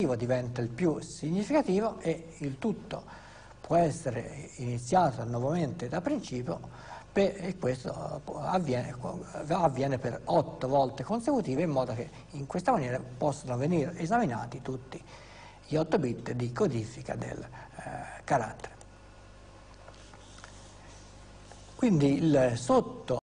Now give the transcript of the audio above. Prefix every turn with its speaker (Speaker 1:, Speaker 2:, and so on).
Speaker 1: diventa il più significativo e il tutto può essere iniziato nuovamente da principio, e questo avviene per 8 volte consecutive, in modo che in questa maniera possono venire esaminati tutti gli 8 bit di codifica del carattere. Quindi il sotto